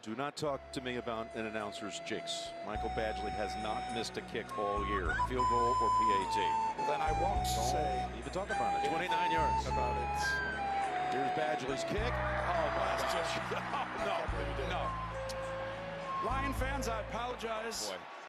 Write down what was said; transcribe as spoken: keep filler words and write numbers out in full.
Do not talk to me about an announcer's jinx. Michael Badgley has not missed a kick all year, field goal or P A T. Well, then I won't Don't say even talk about it. twenty-nine yards. about it. Here's Badgley's kick. Oh, my gosh. No, no. Lion fans, I apologize. Boy.